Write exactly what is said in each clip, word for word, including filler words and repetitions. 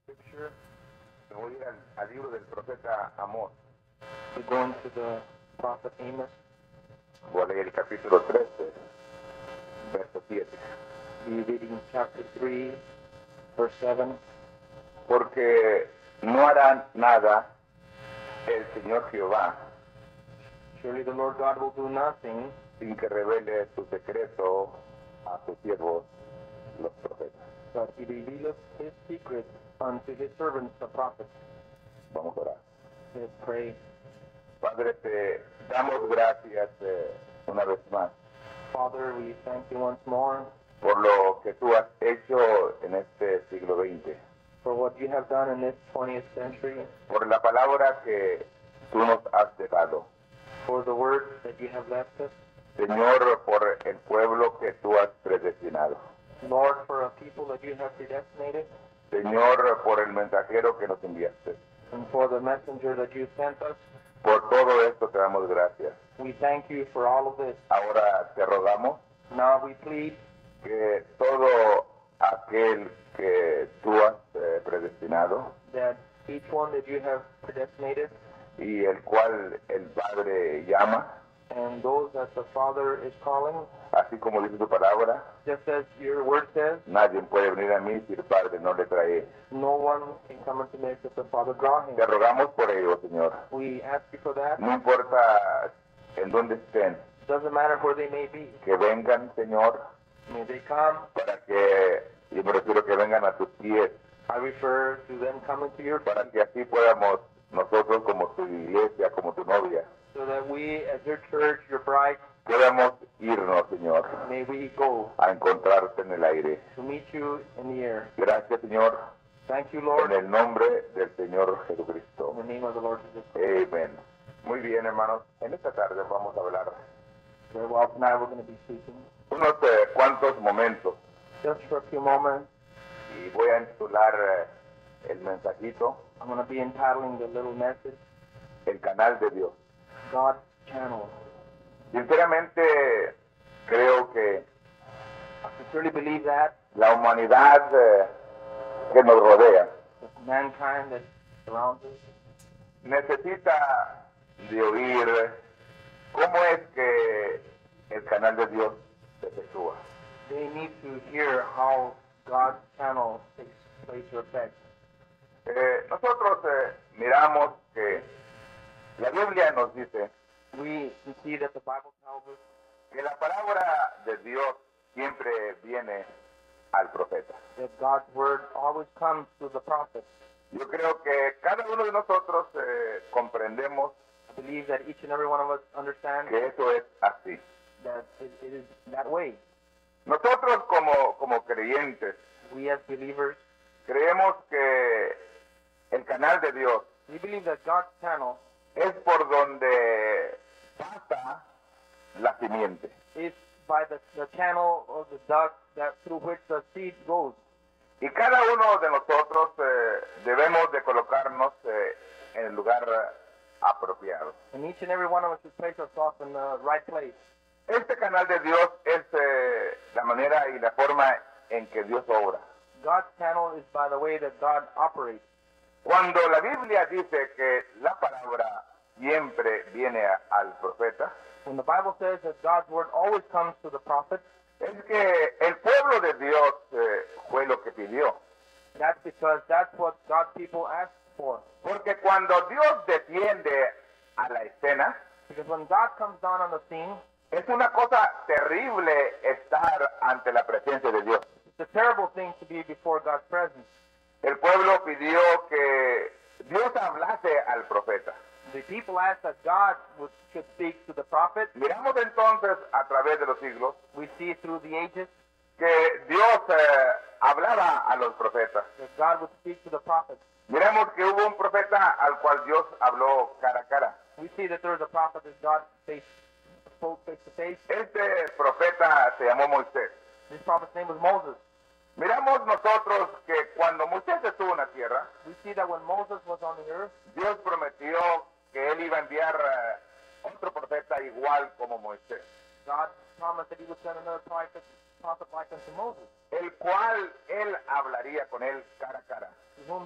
scripture. Me voy a ir al, al libro del profeta Amós. We're going to the prophet Amos. Voy a leer el capítulo trece, verso siete. We're reading chapter three, verse seven. Porque no hará nada el Señor Jehová Surely the Lord God will do nothing sin que revele su secreto a sus siervos, los profetas. but he revealeth his secret unto his servants the prophets. Vamos a orar. Let's pray. Padre, te damos gracias eh, una vez más Father, we thank you once more por lo que tú has hecho en este siglo veinte, for what you have done in this twentieth century, por la palabra que tú nos has dejado. for the word that you have left us. Señor, por el pueblo que tú has predestinado. Lord, for a people that you have predestinated, Señor, por el mensajero que nos enviaste. and for the messenger that you sent us. Por todo esto te damos gracias. We thank you for all of this. Ahora te rogamos Now we plead que todo aquel que tú has eh, predestinado that each one that you have predestinated y el cual el Padre llama, and those that the Father is calling, así como dice tu palabra, just as your word says, nadie puede venir a mí si el Padre no le trae. no one can come unto me except the Father draw him. Te rogamos por ello, Señor. We ask you for that. No importa en dónde estén, Doesn't matter where they may be. que vengan, Señor, May they come. para que, yo me refiero que vengan a tus pies, I refer to them coming to your para feet que así podamos nosotros como tu iglesia, como tu novia, so that we as your church, your bride, podamos irnos, Señor, may we go a encontrarte en el aire. to meet you in the air. Gracias, Señor, Thank you, en Lord, el nombre del Señor Jesucristo. in the name of the Lord Jesus Christ. Amén. Muy bien, hermanos. En esta tarde vamos a hablar Very well, tonight we're going to be speaking unos eh, cuantos momentos just for a few moments. y voy a intitular eh, el mensajito, I'm going to be entitling the little message, el canal de Dios. God's Channel. Sinceramente, creo que I sincerely believe that la humanidad eh, que nos rodea that mankind that surrounds us necesita de oír cómo es que el canal de Dios se efectúa. they need to hear how God's channel takes place or effect. Eh, nosotros eh, miramos que la Biblia nos dice We can see that the Bible tells us que la palabra de Dios siempre viene al profeta. that God's word always comes to the prophet. Yo creo que cada uno de nosotros eh, comprendemos I believe that each and every one of us understands que eso es así. that it, it is that way. Nosotros como, como creyentes We as believers, creemos que el canal de Dios we believe that God's channel es por donde pasa la simiente. is by the, the channel of the duct that through which the seed goes. Y cada uno de nosotros eh, debemos de colocarnos eh, en el lugar eh, apropiado. And each and every one of us should place ourselves in the right place. Este canal de Dios es eh, la manera y la forma en que Dios obra. God's channel is by the way that God operates. Cuando la Biblia dice que la palabra siempre viene a- al profeta, When the Bible says that God's word always comes to the prophet, es que el pueblo de Dios eh, fue lo que pidió. that's because that's what God's people asked for. Porque cuando Dios desciende a la escena, Because when God comes down on the scene, es una cosa terrible estar ante la presencia de Dios. it's a terrible thing to be before God's presence. El pueblo pidió que Dios hablase al profeta. The people asked that God would, should speak to the prophet. Miramos entonces a través de los siglos We see through the ages que Dios eh, hablaba a los profetas. that God would speak to the prophet. Miramos que hubo un profeta al cual Dios habló cara a cara. We see that there was a prophet that God face, spoke face to face. Este profeta se llamó Moisés. This prophet's name was Moses. Miramos nosotros que cuando Moisés estuvo en la tierra, We see that when Moses was on the earth, Dios prometió que él iba a enviar eh, otro profeta igual como Moisés, God promised that he would send another prophet, prophet like unto Moses, el cual él hablaría con él cara a cara. to whom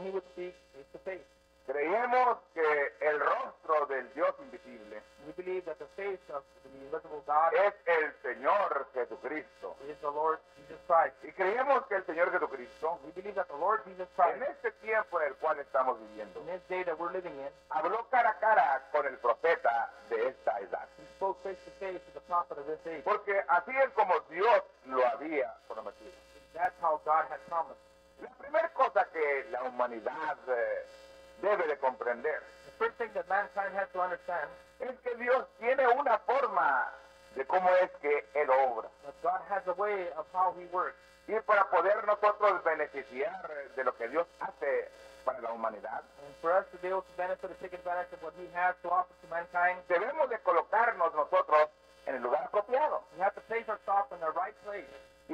he would speak face to face. Creemos que el rostro del Dios invisible We believe that the face of the invisible God es el Señor Jesucristo. is the Lord Jesus Christ. Y creemos que el Señor Jesucristo, We believe that the Lord Jesus en Christ, este tiempo en el cual estamos viviendo, in this day that we're living in, habló cara a cara con el profeta de esta edad. he spoke face to face to the prophet of this age. Porque así es como Dios lo había prometido. That's how God had promised. La primera cosa que la humanidad eh, debe de comprender The first thing that mankind has to understand es que Dios tiene una forma de cómo es que Él obra. that God has a way of how he works. Y para poder nosotros beneficiar de lo que Dios hace para la humanidad, And for us to be able to benefit and take advantage of what he has to offer to mankind, debemos de colocarnos nosotros en el lugar apropiado. we have to place ourselves in the right place.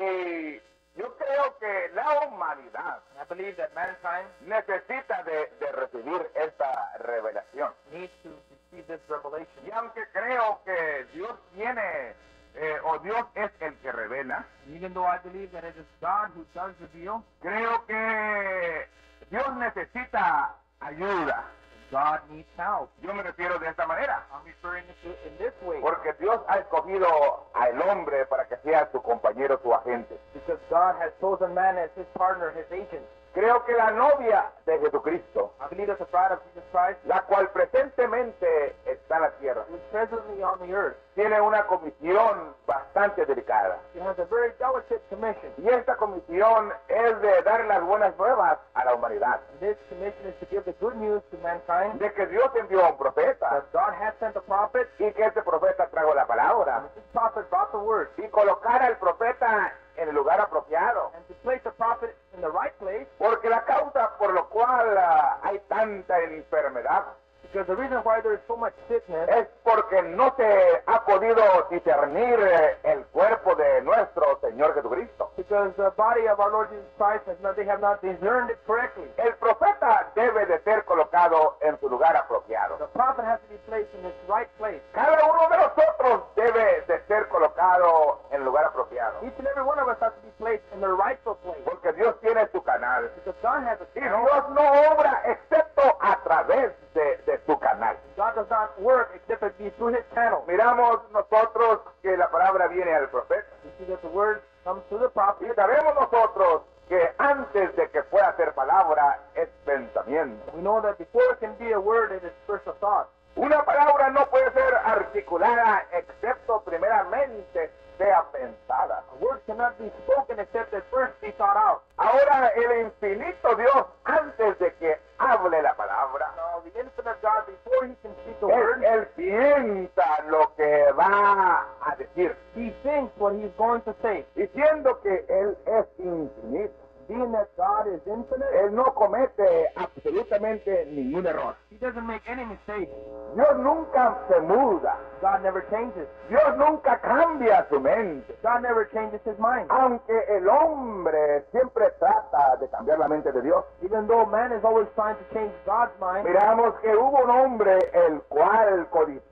Y yo creo que la humanidad And I believe that mankind necesita de, de recibir esta revelación. needs to receive this revelation. Y aunque creo que Dios tiene, eh, o Dios es el que revela, Even though I believe that it is God who does reveal, creo que Dios necesita ayuda. God needs help. Yo me refiero de esta manera, I'm referring to in this way porque Dios ha escogido al hombre para que sea su compañero, su agente. because God has chosen man as his partner, his agent. Creo que la novia de Jesucristo, I believe that the bride of Jesus Christ, la cual presentemente está en la tierra, who is presently on the earth, tiene una comisión bastante delicada. she has a very delicate commission. Y esta comisión es de dar las buenas nuevas a la humanidad, And this commission is to give the good news to mankind de que Dios envió a un profeta that God has sent a prophet, y que este profeta trajo la palabra and this prophet brought the word, y colocar al profeta en el lugar apropiado. and to place the prophet in the right place, Porque la causa por lo cual ah, hay tanta enfermedad because the reason why there is so much sickness es porque no se ha podido discernir eh, el cuerpo de nuestro Señor Jesucristo. because the body of our Lord Jesus Christ has not, they have not discerned it correctly. El profeta debe de ser colocado en su lugar apropiado. The prophet has to be placed in its right place. Cada uno de nosotros debe de ser colocado en el lugar apropiado. Each and every one of us has to be placed in their rightful place. Porque Dios tiene su canal. Because God has a Y channel. Dios no obra excepto a través de, de su canal. God does not work except it be through his channel. Miramos nosotros que la palabra viene al profeta. We see that the word comes to the prophet. Y sabemos nosotros que antes de que pueda ser palabra es pensamiento. We know that before it can be a word, it is first a thought. Una palabra no puede ser articulada excepto primeramente sea pensada. A word cannot be spoken except it first be thought out. Ahora el infinito Dios, antes de que hable la palabra, Now, the infinite God, before he can speak a él, word, él piensa lo que va a decir, he thinks what he's going to say. diciendo que él es infinito. Being that God is infinite, Él no comete absolutamente ningún error. he doesn't make any mistakes. Dios nunca se muda. God never changes. Dios nunca cambia su mente. God never changes his mind. Aunque el hombre siempre trata de cambiar la mente de Dios. Even though man is always trying to change God's mind, Miramos que hubo un hombre el cual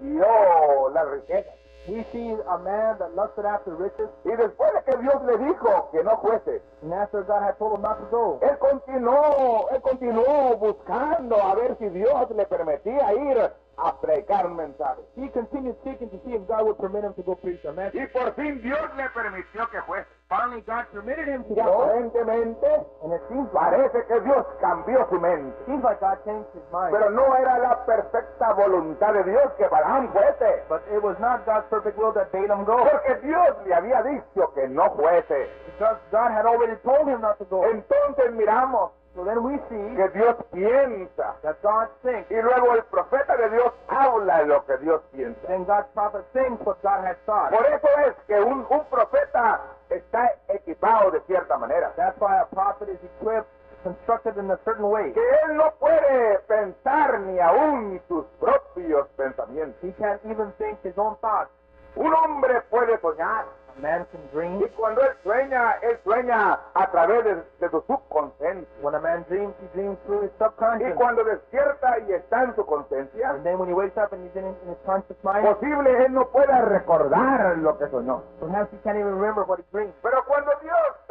codició la riqueza. we see a man that lusted after riches, Y después de que Dios le dijo que no fuese, and after God had told him not to go, él continuó, él continuó buscando a ver si Dios le permitía ir a predicar un mensaje. he continued seeking to see if God would permit him to go preach a message. Y por fin Dios le permitió que fuese. Finally, God permitted him to Y go, aparentemente and it seems like, parece que Dios cambió su mente. seems like God changed his mind. Pero no era la perfecta voluntad de Dios que Balaam fuese. But it was not God's perfect will that bade him go, Porque Dios le había dicho que no fuese. because God had already told him not to go. Entonces miramos So then we see que Dios piensa. that God thinks. Y luego el profeta de Dios habla de lo que Dios piensa. Then God's prophet thinks what God has thought. Por eso es que un, un profeta está equipado de cierta manera. That's why a prophet is equipped, constructed in a certain way. Que él no puede pensar ni aún sus propios pensamientos. He can't even think his own thoughts. Un hombre puede soñar. A man can dream. Y cuando él sueña, él sueña a través de, de su subconsciente. When a man dreams, he dreams through his Y subconscious. cuando despierta y está en su conciencia, And then when he wakes up and he's in, in his conscious mind, posible él no pueda recordar lo que soñó. perhaps he can't even remember what he dreamed. Pero cuando Dios trae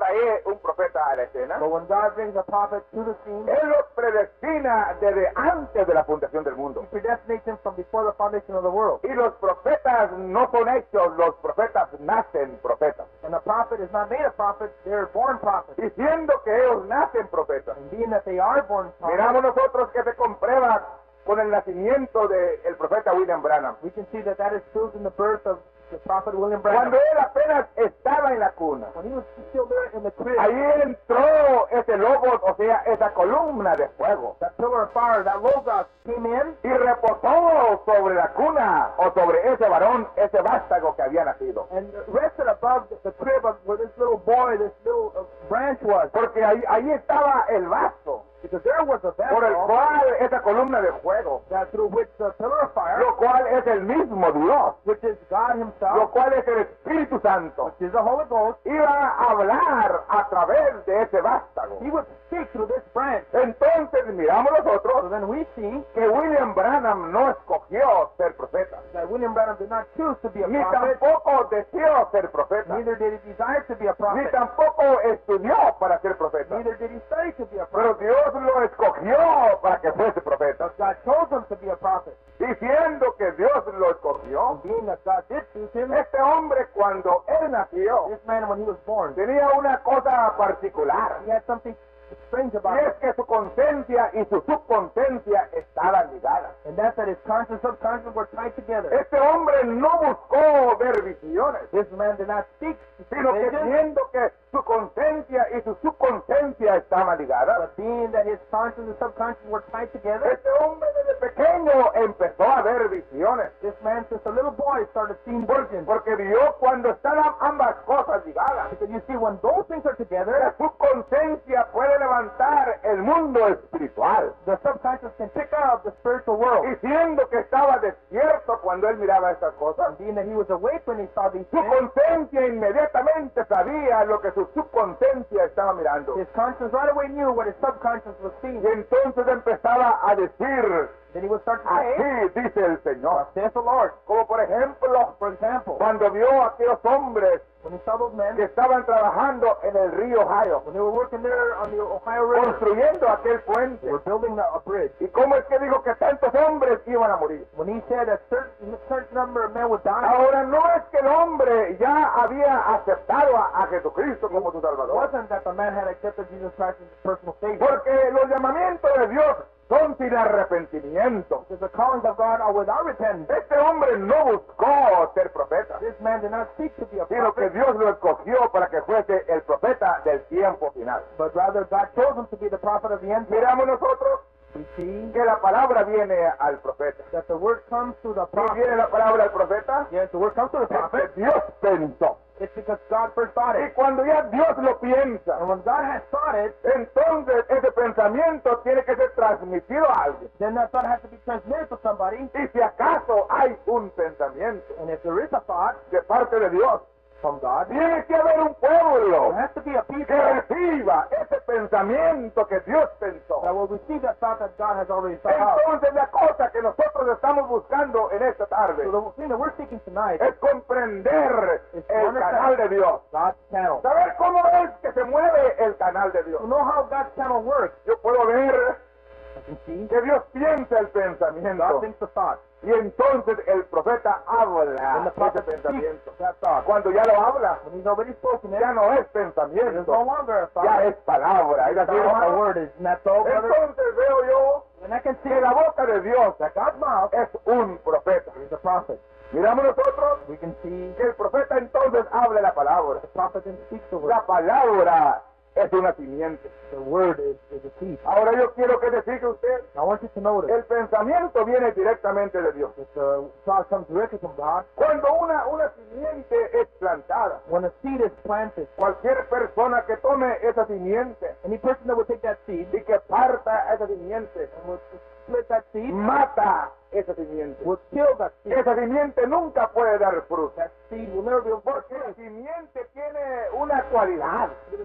trae un profeta a la escena, But when God brings a prophet to the scene, Él lo predestina desde antes de la fundación del mundo. He predestinates him from before the foundation of the world. Y los profetas no son hechos, los profetas nacen profetas. And a prophet is not made a prophet, they're born prophets. Diciendo que ellos nacen profetas. And being that they are born prophets, Miramos nosotros que se comprueba con el nacimiento del profeta William Branham. we can see that that is proved in the birth of the prophet William Branham. Cuando él apenas estaba en la cuna, When he was still there in the crib, ahí entró ese lobo, o sea, esa columna de fuego, that pillar of fire, that logos came in y reposó sobre la cuna o sobre ese varón, ese vástago que había nacido. and rested above the, the crib of where this little boy, this little uh, branch was. Porque ahí, ahí estaba el vaso Because there was a por el vessel cual esa columna de fuego, that through which the pillar of fire, lo cual es el mismo Dios, which is God lo himself, cual es el Espíritu Santo, which is the Holy Ghost, iba a hablar a través de ese vástago. he would speak through this branch. Entonces miramos So nosotros then we see que William Branham no escogió ser profeta, that William Branham did not choose to be a ni prophet, tampoco deseó ser profeta, neither did he desire to be a ni prophet, tampoco estudió para ser profeta, neither did he study to be a pero prophet. Dios lo escogió para que fuese profeta, But God chose him to be a prophet. diciendo que Dios lo escogió. Being that God did choose him, Este hombre cuando él nació this man, when he was born, tenía una cosa particular, he had something strange y about es him, que su conciencia y su subconsciencia estaban ligadas. and that's that his conscious and subconscious were tied together. Este hombre no buscó ver visiones, This man did not seek sino que visions, viendo que su conciencia y su subconsciencia estaban ligadas, but being that his conscious and subconscious were tied together, este hombre desde pequeño empezó a ver visiones, this man, since a little boy, started seeing por- visions. porque vio cuando están ambas cosas ligadas, Because you see, when those things are la together, subconsciencia puede levantar el mundo espiritual, the subconscious can pick up the spiritual world. diciendo que estaba despierto cuando él miraba estas cosas. Being that he was awake when he saw these Su things, conciencia inmediatamente sabía lo que su subconsciencia estaba mirando. his conscience right away knew what his subconscious was seeing. Y entonces empezaba a decir, Then he would start to say, así dice el Señor. saith the Lord. Como por ejemplo, For example, cuando vio a aquellos hombres when he saw those men, que estaban trabajando en el río Ohio, when they were working there on the Ohio River, construyendo aquel they puente. were building a, a bridge. ¿Y cómo es que dijo que tantos hombres iban a morir? When he said a certain, certain number of men would die, Ahora no es que el hombre ya había aceptado a, a Jesucristo como su it Salvador, wasn't that the man had accepted Jesus Christ as his personal Savior. porque los llamamientos de Dios son sin arrepentimiento. Because the callings of God are without repentance. Este hombre no buscó ser profeta, This man did not seek to be a sino que prophet, Dios lo escogió para que fuese el profeta del tiempo final. but rather God chose him to be the prophet of the end time. Miramos nosotros We see que la palabra viene al profeta. that the word comes to the ¿Y viene prophet. la palabra al profeta? Yes, the word comes to the Es que prophet. Dios pensó. It's because God first thought Y it. cuando ya Dios lo piensa, And when God has thought it, entonces ese pensamiento tiene que ser transmitido a alguien. then that thought has to be transmitted to somebody. Y si acaso hay un pensamiento And if there is a thought de parte de Dios, from God, tiene que haber un there pueblo has to be a people que reciba ese pensamiento que Dios pensó. that will receive that thought that God has already thought out. Entonces la cosa que nosotros estamos buscando en esta tarde So the thing that we're seeking tonight es comprender is to el understand canal de Dios. God's channel. Saber cómo es que se mueve el canal de Dios. To know how God's channel works, Yo puedo ver I can see que Dios piensa el God pensamiento thinks the thought. y entonces el profeta habla And the ese prophet pensamiento. speaks that thought. Cuando ya lo habla, When he's already spoken it, ya no es it is no pensamiento, longer a thought. ya es palabra. ¿Es It's así, no longer a hermano? word. Isn't that so, brother? Entonces veo yo And I can see que la boca de Dios that God's mouth es un profeta. is a prophet. Miramos nosotros We can see que el profeta entonces habla la palabra. the prophet then speaks the word. La palabra es una simiente. The word is, is a seed. Ahora yo quiero que le fije usted, I want you to notice el pensamiento viene directamente de Dios. that the thought comes directly from God. Cuando una, una simiente es plantada, When a seed is planted, cualquier persona que tome esa simiente any person that would take that seed y que parta esa simiente, and would split that seed mata esa simiente. would kill that seed. Esa simiente nunca puede dar fruto. That seed will never be Porque la simiente tiene una cualidad. The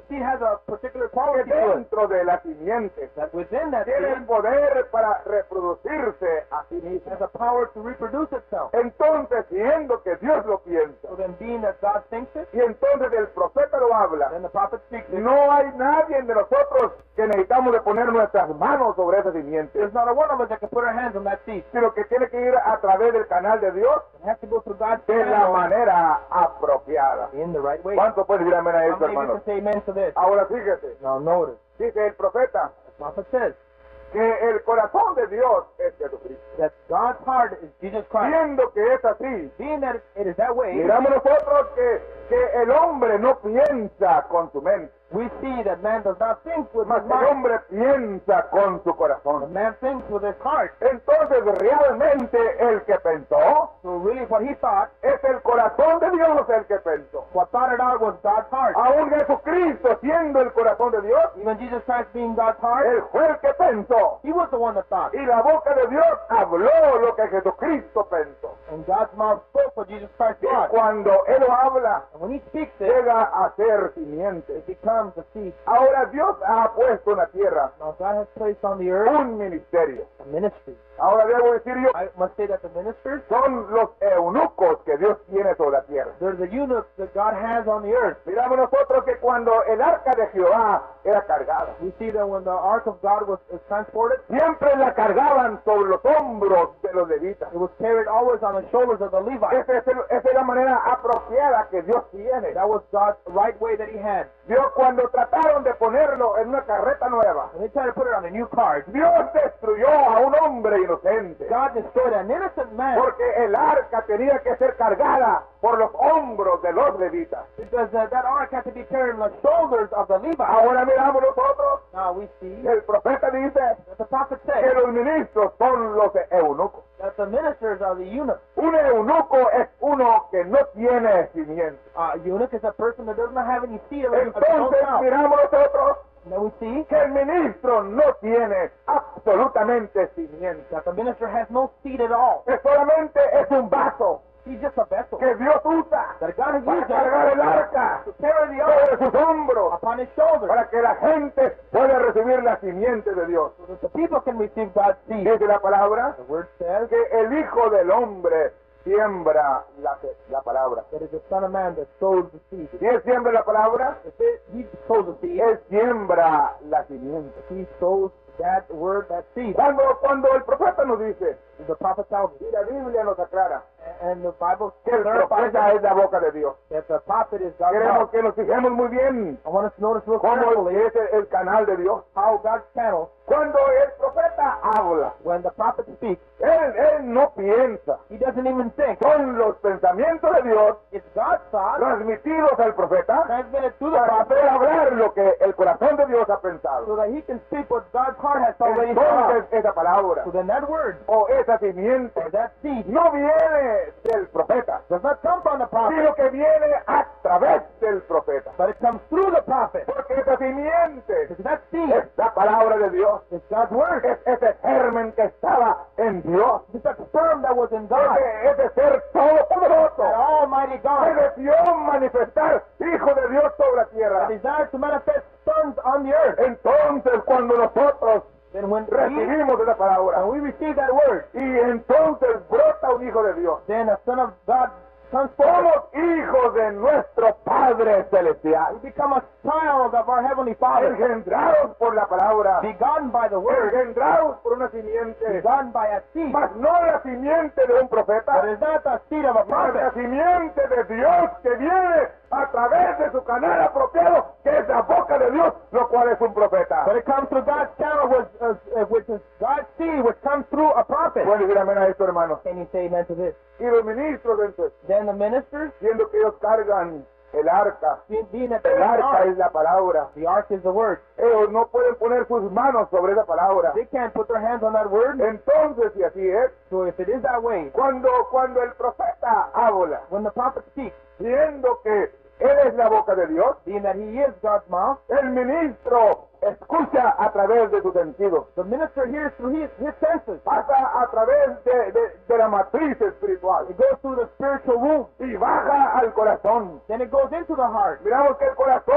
seed has a particular que quality to it. dentro de la simiente That within that tiene el seed poder para reproducirse a sí mismo. has a power to reproduce itself. Entonces, siendo que Dios lo piensa, So then, being that God thinks it, y entonces el profeta lo habla, then the prophet speaks it. no hay nadie de nosotros que necesitamos de poner nuestras manos sobre esa simiente, There's not a one of us that can put our hands on that seed. sino que tiene que ir a través del canal de Dios It has to go through God's de la channel manera apropiada. in the right way. ¿Cuánto puede decir amén a How esto, many of you hermanos? can say amen to this? Ahora fíjese, Now notice, dice el profeta the prophet says que el corazón de Dios es Jesucristo. that God's heart is Jesus Christ. Siendo que es así, Being that it is that way, miramos nosotros que, que el hombre no piensa con su mente, we see that man does not think with mas his el mind. hombre piensa con su The corazón. man thinks with his heart. Entonces, realmente el que pensó So really what he thought, es el corazón de Dios el que pensó. what thought it out was God's heart. Aún Jesucristo, siendo el corazón de Dios, Even Jesus Christ being God's heart, él fue el que pensó. he was the one that thought. Y la boca de Dios habló lo que Jesucristo pensó. And God's mouth spoke what Jesus Christ Y thought. cuando él lo habla, And when he speaks it, llega a ser simiente. it becomes a seed. Ahora Dios ha puesto en la tierra Now God has placed on the earth un ministerio. a ministry. Ahora debo decir yo, I must say that the ministers, son los eunucos que Dios tiene sobre la tierra. they're the eunuchs that God has on the earth. Miramos nosotros que cuando el arca de Jehová era cargada, We see that when the ark of God was, was transported, siempre la cargaban sobre los hombros de los levitas. it was carried always on the shoulders of the Levites. Esa es, el- esa es la manera apropiada que Dios tiene. That was God's right way that he had. Dios, cuando trataron de ponerlo en una carreta nueva, When they tried to put it on a new cart, Dios destruyó a un hombre inocente. God destroyed an innocent man Porque el arca tenía que ser cargada por los hombros de los levitas. because uh, that ark had to be carried on the shoulders of the Levites. Ahora miramos nosotros, Now we see el profeta dice that the prophet que said los ministros son los eunucos. that the ministers are the eunuchs. Un eunuco es uno que no tiene cimiento. Uh, eunuch is a person that does not have any seed of of his own Entonces mouth. miramos nosotros And then we see que el ministro no tiene absolutamente cimiento. that the minister has no seed at all. Que solamente es un vaso He's just a vessel que Dios usa that God has para used cargar el him arca to carry the ark sobre sus hombros, upon his shoulders para que la gente pueda recibir la simiente de Dios. so that the people can receive God's seed. Dice la palabra The word says que el Hijo del Hombre siembra la, la palabra. that it's the Son of Man that sows the seed. Si Él siembra la palabra, If it, he sows the seed, Él siembra la simiente. he sows that word, that seed. Cuando, cuando el profeta nos dice, The prophet tells us, y la Biblia nos aclara, and the Bible que el clarifies profeta es la boca de Dios. that the prophet is God's Queremos mouth. que nos fijemos muy bien I want us to notice real cómo carefully es el, el canal de Dios. how God's channel, Cuando el profeta habla, when the prophet speaks, él, él no piensa. he doesn't even think. Son los pensamientos de Dios It's God's thought transmitidos al profeta transmitted to the para prophet hacer hablar lo que el corazón de Dios ha pensado. so that he can speak what God's heart has already thought. Entonces esa palabra So then that word, o esa simiente or that seed, no viene del profeta, does not come from the prophet, sino que viene a través del profeta. but it comes through the prophet. Porque esa simiente Because that seed es la palabra de Dios. is God's word. Es ese germen que estaba en Dios. It's that sperm that was in God, Ese, ese ser that todopoderoso Almighty que God, deseó manifestar Hijo de Dios sobre la that tierra. desires to manifest sons on the earth. Entonces cuando nosotros Then when we, recibimos esa palabra when we receive that word, y entonces brota un Hijo de Dios, then a son of God comes forth. somos hijos de nuestro Padre Celestial, We become a child of our Heavenly Father, engendrados por la palabra, begotten by the word, engendrados por una simiente, begotten by a seed. mas no la simiente de un But profeta, is not the seed of a mas la prophet, simiente de Dios que viene a través de su canal apropiado, que es la boca de Dios, lo cual es un profeta. but it comes through God's channel, which, uh, uh, which is God's seed, which comes through a prophet. Pueden decir amén a esto, hermanos. Can you say amen to this? Y los ministros, entonces, Then the ministers, siendo que ellos cargan el arca, being, being at the el arca ark, es la palabra, the ark is the word. ellos no pueden poner sus manos sobre esa palabra. They can't put their hands on that word. Entonces, si así es, So if it is that way, cuando, cuando el profeta habla, when the prophet speaks, siendo que él es la boca de Dios, being that he is God's mouth, el ministro escucha a través de sus sentidos, the minister hears through his, his senses. pasa a través de, de, de la matriz espiritual It goes through the spiritual womb. y baja al corazón. Then it goes into the heart. Miramos que el corazón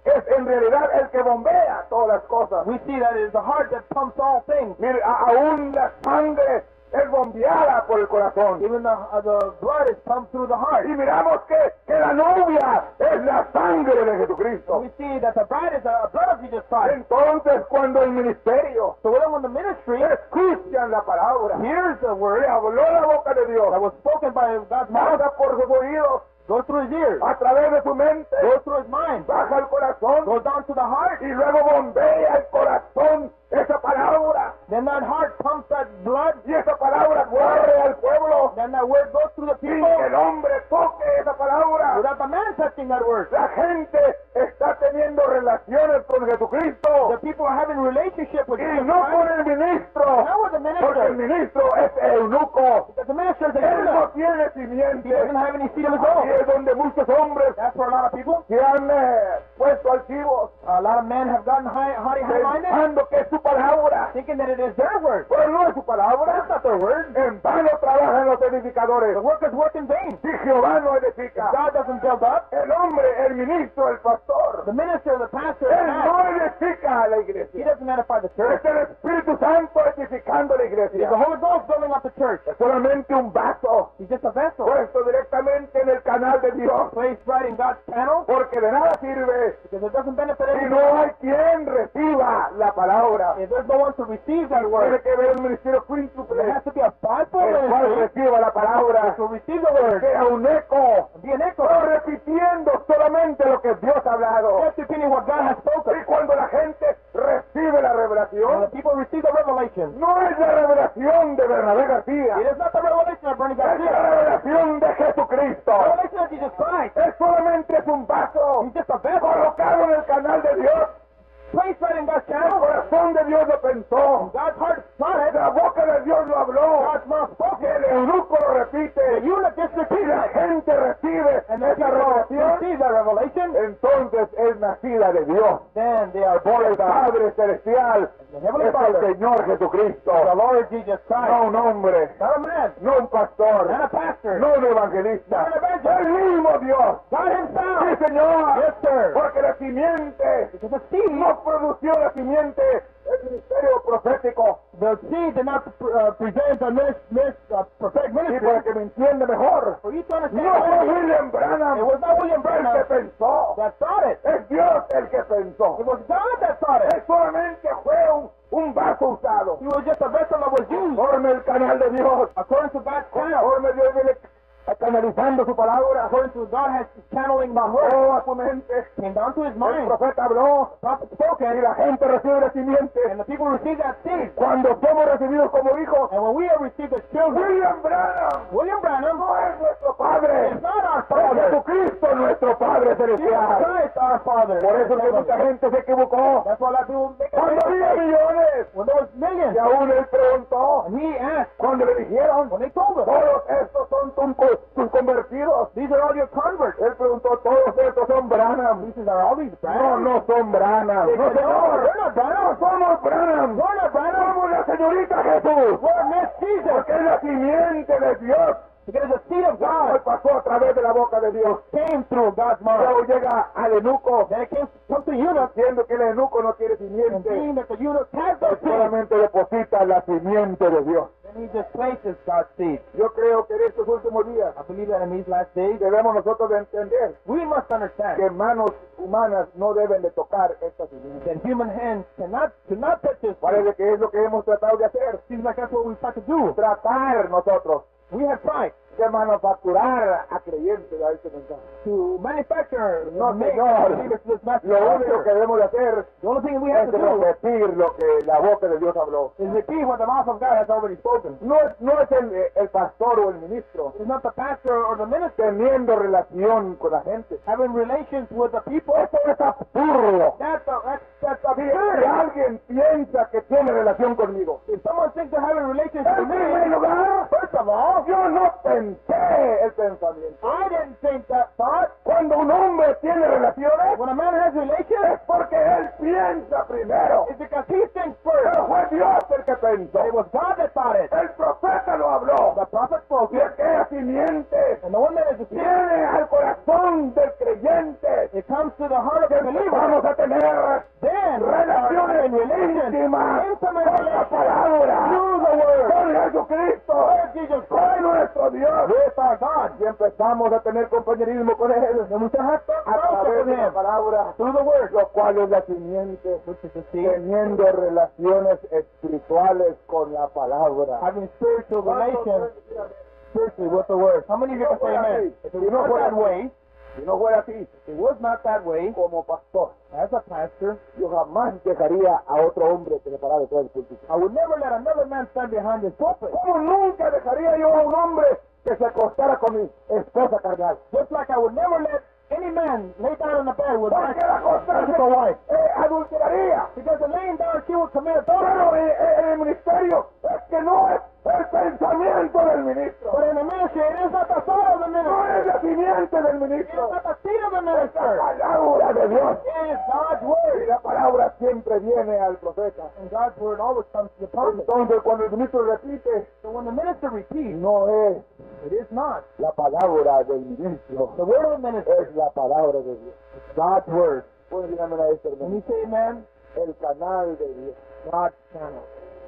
es en realidad el que bombea todas las cosas. We see that it is the heart that pumps all things. Mire, a- aún la sangre es bombeada por el corazón. Even the, uh, the blood is pumped through the heart. Y miramos que, que la novia es la sangre de Jesucristo. We see that the bride is the blood of Jesus Christ. Entonces, cuando el ministerio So then when the ministry escuchan la palabra, hears the word le habló la boca de Dios, that was spoken by God's mouth, pasa por sus oídos, goes through his ears, a través de su mente, goes through his mind, baja al corazón goes down to the heart, y luego bombea el corazón esa palabra. then that heart pumps that blood, Y esa palabra corre al pueblo then that word goes through the sin people que el hombre toque esa palabra. without the man touching that word. La gente está teniendo relaciones con The Jesucristo people are having relationship with y Jesus no con Christ, el ministro, not with the porque el minister. ministro es eunuco. Because the minister is a Él no eunuch. tiene He doesn't simiente. have any seed of his Ahí own. es donde muchos hombres That's where a lot of people, se han eh, puesto altivos a lot of men have gotten high, haughty, high-minded, pensando que es su palabra, thinking that it is their word. pero no es su palabra. That's not their word. En vano trabajan los edificadores. The workers work in vain. Si Jehová no edifica, God doesn't build up. el hombre, el ministro, el pastor, The minister, the pastor, the él no man, edifica a la he iglesia. doesn't edify the Es church. el Espíritu Santo edificando la It is the iglesia. Holy Ghost building up the church. Es solamente un vaso He's just a vessel puesto directamente en el canal de Dios, placed right in God's channel porque de nada sirve because it doesn't benefit si anyone. no hay quien reciba la palabra. If there's no one to receive that Tiene word, que haber un ministerio there quíntuple, has to be a fivefold el cual ministry reciba la palabra, to receive the word. sea un eco, Be an echo, no repitiendo solamente lo que Dios ha hablado. just repeating what God has spoken. Y cuando la gente recibe la When the revelación, people receive the revelation, no es la revelación de Bernabé it García, is not the revelation of Bernie es la Garcia. revelación de The Jesucristo. revelation of Jesus Christ. Es solamente es un vaso He's just a vessel colocado en el canal de Dios. placed right in God's El channel. corazón de Dios lo pensó, God's heart saw it. la boca de Dios lo habló, God's mouth spoke y el it. eunuco lo The repite, eunuch just y repeated la it. gente recibe And the esa people revelación, receive that revelation, entonces es nacida de Dios. then they are Por born el of God. Padre Celestial The Heavenly es el Father, Señor Jesucristo, the Lord Jesus no Christ, un hombre, not a man, no un pastor, not a pastor, no un evangelista, not an evangelist, el mismo Dios. God Sí, Himself. Señor, Yes, sir. porque la simiente Because the seed, no produció la simiente el ministerio profético. the seed did not uh, present the minis- minis- uh, prophetic Y ministry. para que me entienda mejor, For you to understand, no fue clearly, William Branham it was not William el que Branham pensó, that thought it. es Dios el que pensó. It was God that thought it. Él solamente fue un, un vaso usado. He was just a vessel that was used Conforme el canal de Dios, according to God's channel. conforme Dios viene canalizando su palabra, According to God has channeling the word. bajó a su mente, Came down to his el mind. profeta habló, Prophet spoke y it. la gente recibe la simiente. And the people receive that seed. Cuando somos recibidos como hijos, And when we have received as children, William Branham William Branham no es nuestro Padre, is not our es father. Jesucristo nuestro Padre Jesus celestial. Christ our father. Por eso que mucha gente se equivocó. That's why a lot of people make a Cuando había mistake. millones, When there was millions, y aún él preguntó, and he asked, cuando le dijeron, when they told him, todos estos son tus co- tus convertidos, these are all your converts. él preguntó, todos estos son Branham. He says, are all these No, Branham? no son Branham. They No, said, no, señor. they're not No Branham. somos Branham. We're not Branham. Somos la señorita Jesús. We're Miss Jesus. Porque es la simiente de Dios. Because the seed of Él God pasó a través de la boca de Dios. came through God's mouth. Luego llega al eunuco, Then it came comes to the eunuch, diciendo que el eunuco no quiere and simiente. seeing that the eunuch has the Él seed, solamente deposita la simiente de Dios. then he displaces God's seed. Yo creo que en estos últimos días I believe that in these last days, debemos nosotros de entender we must understand que manos humanas no deben de tocar esta simiente. that human hands cannot cannot touch this. Parece que es lo que hemos tratado de hacer. Seems like that's what we've got to do. Tratar nosotros We have tried de manufacturar a creyentes a este mensaje. to manufacture, No, make señor. believers to this message. Lo único que debemos de hacer The only thing we have es to do repetir lo que la boca de Dios habló. is repeat what the mouth of God has already spoken. No es, no es el, el pastor o el ministro It's not the pastor or the minister teniendo relación con la gente. having relations with the people. Esto es absurdo. That's a, that's that's Si, si absurd. alguien piensa que tiene relación conmigo, If someone thinks they're having relations en with primer me, lugar, first of all, yo no pensé el pensamiento. I didn't think that thought. Cuando un hombre tiene relaciones, When a man has relations, es porque él piensa primero. it's because he thinks first. Pero fue Dios el que pensó. But it was God that thought it. El profeta lo habló. The prophet spoke Y it. aquella simiente And the one that is the seed, viene al corazón del creyente. it comes to the heart of the believer. Vamos a tener Then, relaciones in relation, íntimas intimate con la relation, palabra, through the word, con Jesucristo, with Jesus con Christ, nuestro Dios. with our God. Y empezamos a tener compañerismo con Él Then we shall have a fellowship través with de la Him palabra, through the word, lo cual es la simiente, which is the seed, teniendo relaciones espirituales con la palabra. having spiritual relations spiritually with the word. How many of you can say amen? If it was not that way, Si no fuera así, if it was not that way, como pastor, as a pastor, yo jamás dejaría a otro hombre que se parara detrás del púlpito. I would never let another man stand behind his pulpit. ¿Cómo nunca dejaría yo a un hombre que se acostara con mi esposa carnal? Just like I would never let any man lay down in the bed with my Porque la acostarse physical wife. eh, adulteraría. Because in laying down, she would commit adultery. Pero en, en el ministerio es que no es el pensamiento del ministro. But in the ministry, it is not the thought of the No es ministry. la simiente del It is ministro. not the seed of the Es la minister. palabra de Dios. It is God's Y word. la palabra siempre viene al profeta. And God's word always comes to the prophet. Entonces cuando el ministro repite, So when the minister repeats, no es it is not la palabra del ministro, the word of the minister. es la palabra de Dios. It's God's word. Pueden díganme a esto, When hermano. you say amen, El canal de Dios. God's channel.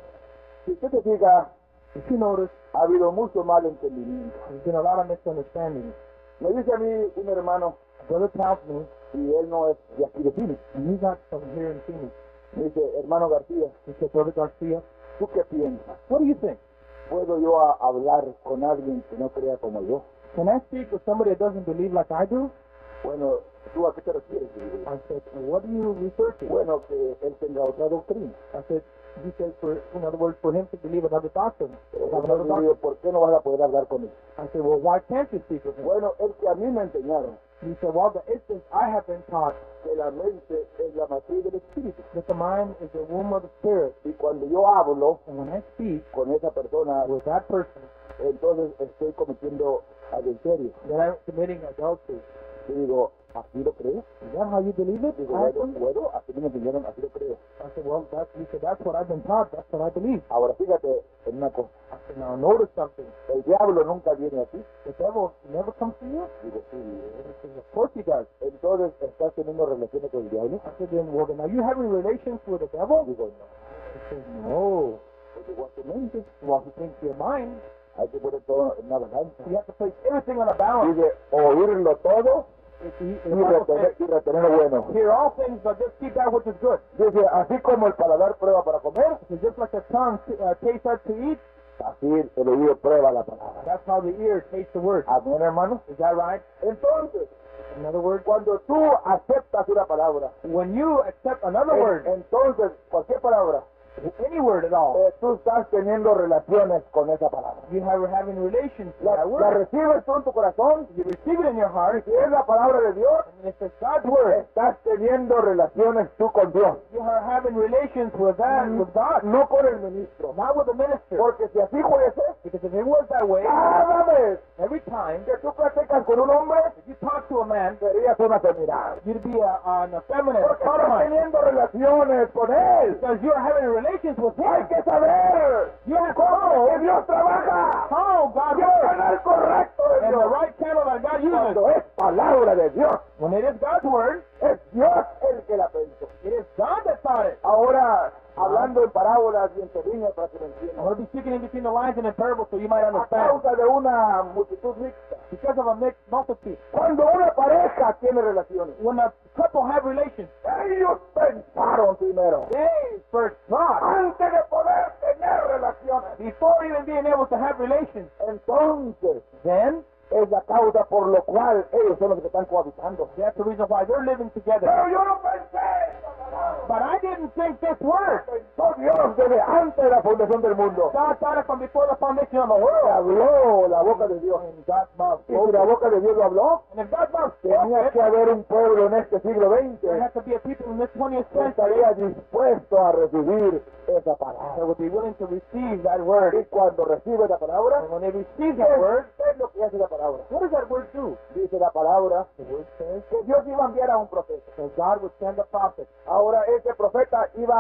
Si usted se fija, If you notice, ha habido mucho malentendimiento. there's been a lot of misunderstanding. Me dice a mí un hermano, A brother tells me, y él no es de aquí de Phoenix, and he's not from here in Phoenix. me dice, hermano García, He said, Brother Garcia, ¿tú qué piensas? what do you think? ¿Puedo yo a- hablar con alguien que no crea como yo? Can I speak with somebody that doesn't believe like I do? Bueno, ¿tú a qué te refieres? Le digo yo. I said, what do you refer to? Bueno, que él tenga otra doctrina. I said, he said, for, in other words, for him to believe another doctrine. Pero Have another entonces le digo, doctrine. ¿por qué no vas a poder hablar con él? I said, well, why can't you speak with him? Bueno, es que a mí me enseñaron He said, well, the instance I have been taught que la mente es la matriz del espíritu. that the mind is the womb of the spirit. Y cuando yo hablo And when I speak con esa persona, with that person, entonces estoy cometiendo adulterio. that I'm committing adultery. Le digo, ¿así lo crees? Is that how you believe it? Digo, I bueno, said, bueno, así me enseñaron, así lo creo. I said, well, that's, he said, that's what I've been taught. That's what I believe. Ahora fíjate en una cosa, I said, now notice something. el diablo nunca viene a ti. The devil never comes to you. Digo, sí. I said, of course he does. Entonces, ¿estás teniendo relaciones con el diablo? I said, then, well, then are you having relations with the devil? Digo, no. He said, no. Yo digo, a tu mente. Well, he thinks your mind. Hay que poner todo en una balanza. You have to place everything on a balance. Dice, oírlo todo If he, y the Bible retener, says, y retener lo bueno. hear all things, but just keep that which is good. Dice, así como el paladar prueba para comer, So just like the tongue uh, tastes out to eat, así el oído prueba la palabra. that's how the ear tastes the word. Amén, hermano. Is that right? Entonces, In other words, cuando tú aceptas una palabra, when you accept another en- word, entonces cualquier palabra, any word at all, eh, tú estás teniendo relaciones con esa palabra. you have having relations with La, that la word. recibes tú en tu corazón, You receive it in your y heart, si es la palabra de Dios, and if it's God's word, estás teniendo relaciones tú con Dios, you are having relations with that, with God, no con el ministro. not with the minister. Porque si así fuese, Because if it was that way, cada vez every time que tú platicas con un hombre, if you talk to a man, serías una feminidad. you'd be a, an effeminate, Porque estás sodomite, teniendo relaciones con él. because you're having relations with Hay him. que saber You have to cómo que know Dios trabaja. how God Y el works canal correcto de and the Dios. right channel that God uses. Cuando es palabra de Dios, When it is God's word, es Dios el que la pensó. it is God that thought it. Ahora, hablando en parábolas y entre líneas para que me I'm entiendan, going to be speaking in between the lines and in parables so you might a understand. causa de una multitud mixta, Because of a mixed multitude. cuando una pareja tiene relaciones, When a couple have relations, ellos pensaron primero, they first thought, antes de poder tener relaciones. before even being able to have relations, Entonces, then es la causa por lo cual ellos son los que están cohabitando. that's the reason why they're living together. Pero yo no pensé esa palabra. But I didn't think this word. Pensó Dios desde antes de la fundación del mundo. God thought it from before the foundation of the Se world. habló la boca de Dios. And God's mouth Y si la boca de Dios lo habló, And if God's mouth spoke tenía it, que haber un pueblo en este siglo there veinte has to be a people in this twentieth que century estaría dispuesto a recibir esa that palabra. would be willing to receive that word. Y cuando recibe la palabra, And when they receive ¿qué that word, es lo que hace la palabra? what does that word do? Dice la palabra The word says que Dios iba a enviar a un profeta. that God would send a prophet. Ahora ese profeta iba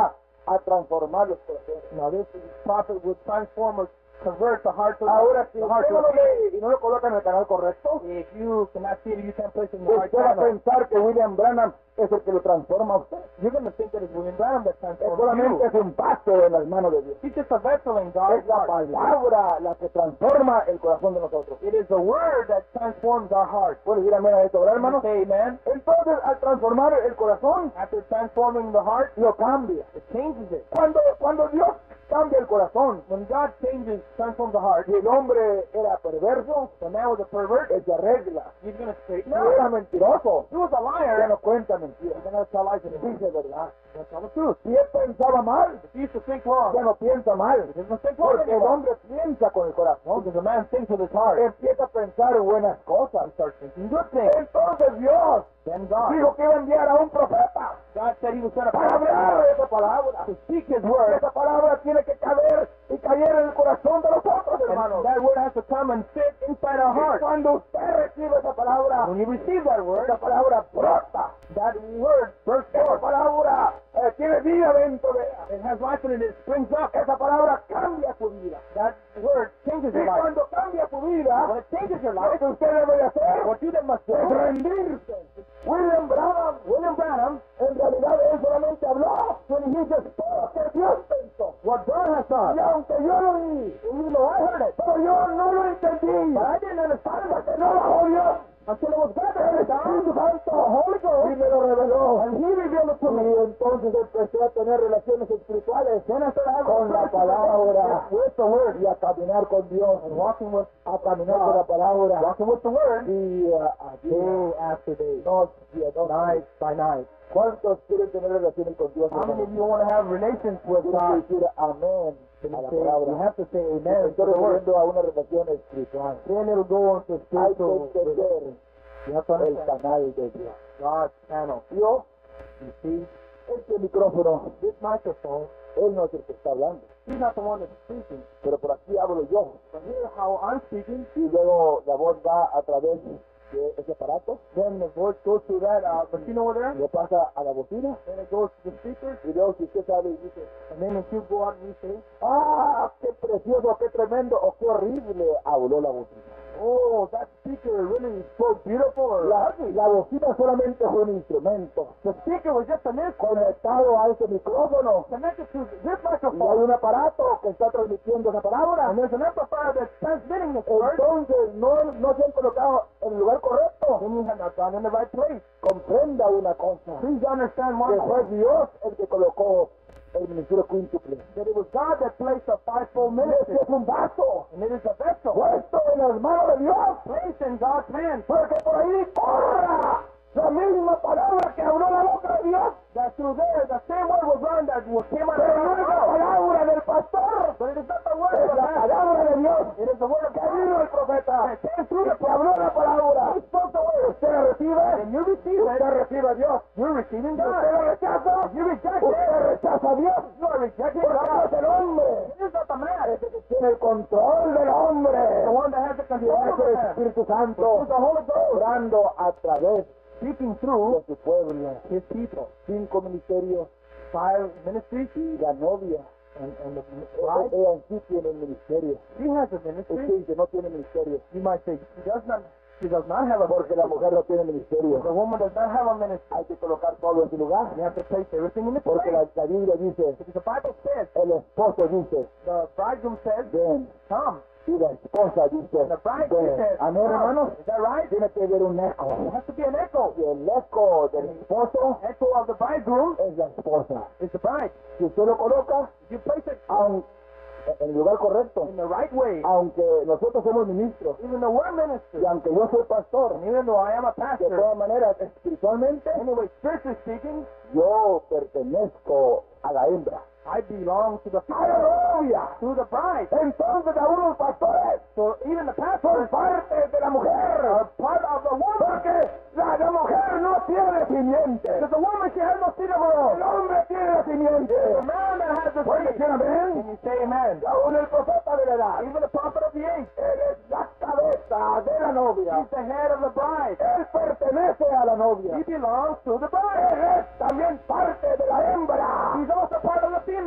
a transformar los corazones. Now this prophet would transform or convert the hearts of Ahora, si the heart usted no of lo the people. ve y no lo coloca en el canal correcto, If you cannot see it, you can't place it in the right usted va a channel. pensar que William Branham es el que lo transforma a usted. You're going to think that it's William Branham that Es transforms solamente you. es un paso en las manos de Dios. He's just a vessel in God's Es la heart. palabra la que transforma el corazón de nosotros. It is the word that transforms our heart. ¿Puede decir amén a esto, verdad, Can you hermano? say amen? Entonces, al transformar el corazón, After transforming the heart, lo cambia. it changes it. Cuando, cuando Dios cambia el corazón, When God changes, transforms the heart, y el hombre era perverso, the man was a pervert, él se arregla. he's going to straighten Si out. era mentiroso, He was a ya liar. no cuenta mentiras. He's going to tell lies anymore. Dice verdad. He's going to tell the truth. Si él pensaba mal, If he used to think wrong, ya no piensa mal. he doesn't think wrong Porque el anymore. hombre piensa con el corazón. Because a man thinks with his heart. Empieza a pensar buenas cosas. He starts thinking good things. Entonces Dios Then God. dijo que iba a enviar a un profeta God said he was going to para hablar esa palabra. to speak his Y word. esa palabra tiene que caber y caer en el corazón de nosotros, hermanos. And that word has to come and fit inside our Y heart. cuando usted recibe esa palabra, When you receive that word, esa palabra brota. that word bursts Esa forth. palabra eh, tiene vida dentro de ella. It has life in it. It springs up. Esa palabra cambia su vida. That word changes Y your life. cuando cambia su When vida, it changes your lo life, que usted debe de hacer what you then must do, es rendirse. William Branham, William Branham, en realidad él solamente habló when he just spoke, que Dios pensó. what God has done, Y aunque yo lo oí, you know, I heard it, pero yo no lo entendí. but I didn't understand Hasta it que no bajó Dios, until it was God that el had it down. Espíritu Santo, Holy Ghost, y me lo reveló. and He revealed it to me. Y entonces empecé a tener relaciones espirituales Then I started having con la palabra, with the word, y a caminar con Dios, and walking with, a caminar con la palabra, walking with the word, día a día, day after day, noche a noche. night by night. ¿Cuántos quieren tener relaciones con Dios? How many of hermanos? you want to have relations with Tienen God? que decir amén Can a you la say, you palabra. have to say Me amen to estoy the word. refiriendo a una relación espiritual. Then it'll go into Hay que spiritual. entender You have to el understand canal de Dios. God's channel. Dios, You see, este micrófono, this microphone, Él no es el que está hablando, He's not the one that's speaking. pero por aquí hablo yo. But here, how I'm speaking, Y luego la voz va a través de ese aparato, then the voice goes through that uh, machine over there, le pasa a la bocina, then it goes to the speakers, y luego si usted sabe y dice, and then if you go out and you say, ¡ah, qué precioso, qué tremendo, o qué horrible! Habló la bocina. oh, that speaker really is so beautiful, or La, la bocina solamente fue un instrumento the speaker was just an instrument conectado a ese micrófono. connected to this Y hay microphone, un aparato que está transmitiendo esa palabra. and there's an amplifier that's transmitting this word, Entonces no, no se han colocado en el lugar correcto. then you have not gone in the right place. Comprenda una cosa, Please understand que one fue thing, Dios el que colocó el ministerio quíntuple. that it was God that placed a fivefold Este ministry, es un vaso and it is a vessel puesto en las manos de Dios placed in God's hands, para que por ahí corra la misma palabra que habló la boca de Dios, that through there the same word was learned that was came out of pero no es la God's mouth. palabra del pastor, But it is not the word es of a la man. palabra de Dios It is the word of que God. vino el profeta That came through y the que habló la palabra. He spoke the word. Usted la recibe, And you receive usted it. recibe a Dios. You're receiving Si usted God. la rechaza, You reject usted it. rechaza a Dios. You are rejecting Porque no es God. el hombre It is not the man. ese que tiene el control del The hombre. one that has the Y control es of el the man. Espíritu It Santo is the Holy Ghost obrando a través speaking de through su pueblo. His people. Cinco ministerios, Five ministries la novia, and, and the ella bride. ella en sí tiene el ministerio. She has a Usted ministry. dice, no tiene ministerio, You might say she does not. She does not have a porque la mujer no tiene ministerio. The woman does not have a ministry. Hay que colocar todo en su lugar, You have to place everything in its porque place. la, la Biblia dice, Because the Bible says, el esposo dice, the bridegroom says, ven, come. y la esposa dice, And the bride ven. says, Amén, hermanos. come. Is that right? Tiene que haber un eco. There has to be an echo. Y el eco del esposo Echo of the bridegroom es la esposa. is the bride. Si usted lo coloca If you place it aun- en el lugar correcto, in the right way, aunque nosotros somos ministros, even though we're ministers, y aunque yo soy pastor, and even though I am a de pastor, todas maneras, espiritualmente, anyway, spiritually speaking, yo pertenezco a la hembra, I belong to the a la novia. to the bride. Entonces, aún los pastores So even the son pastors parte de la are mujer, part of the woman. porque la, la mujer no tiene simiente, Because the woman, she has no seed of her el own. hombre tiene la simiente. The man that has the ¿Puede seed. decir amén? Can you say amen? Aún el profeta de la edad, Even the prophet of the age, él es la cabeza de la novia, he's the head of the bride. él pertenece a la novia, He belongs to the bride. él es también parte de la hembra. He's also part of the female.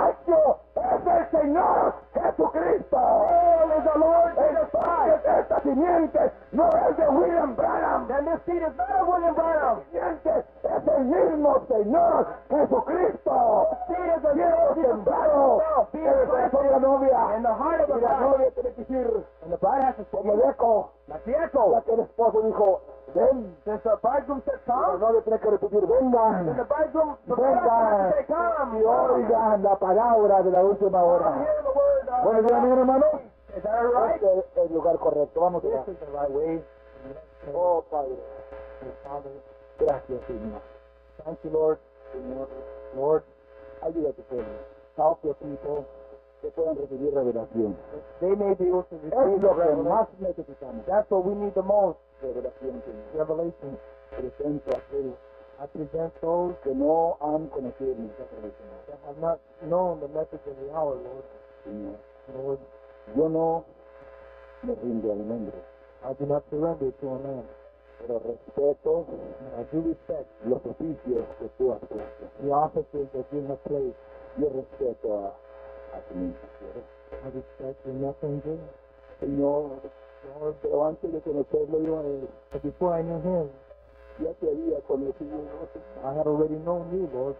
macho es el Señor Jesucristo. All is the Lord Jesus Christ. Esta simiente no es de William Branham. And this seed is not of William Branham. Simiente es el mismo Señor Jesucristo. Seed is the Quiero Lord Jesus sembrarlo Christ. en el corazón de la novia. In the heart of Y the la bride. novia tiene que decir, And the bride has to say, como el eco, like the echo. ya que el esposo dijo, ven. Since the bridegroom said, La come, novia tiene que repetir, then vengan. the bridegroom, the bride has Vengan to say, come. y oigan la palabra de la última Come, hora. hear the word of Bueno, God. bien, hermano. Is that right? Este es el lugar correcto. Vamos a This orar. is the right way. Oh, Padre. Father, Gracias, Señor. thank you, Lord. Señor, Lord, ayuda a tu pueblo. Help your people que puedan recibir revelación. they may be able to Es receive lo the que revelation. más necesitamos. That's what we need the most. Revelación, Señor. Revelation. Presento a aquellos I present those que no han conocido el mensaje del Señor. that have not known the message of the hour, Lord. Señor, Lord, yo no me rindo al nombre, I do not surrender to a man. pero respeto And I do respect los oficios que tú has puesto. the offices that you have placed. Yo respeto a, a tu mensajero. I respect your messenger. Señor, Lord, pero antes de conocerlo yo a él, but before I knew him, ya te había conocido. I had already known you, Lord.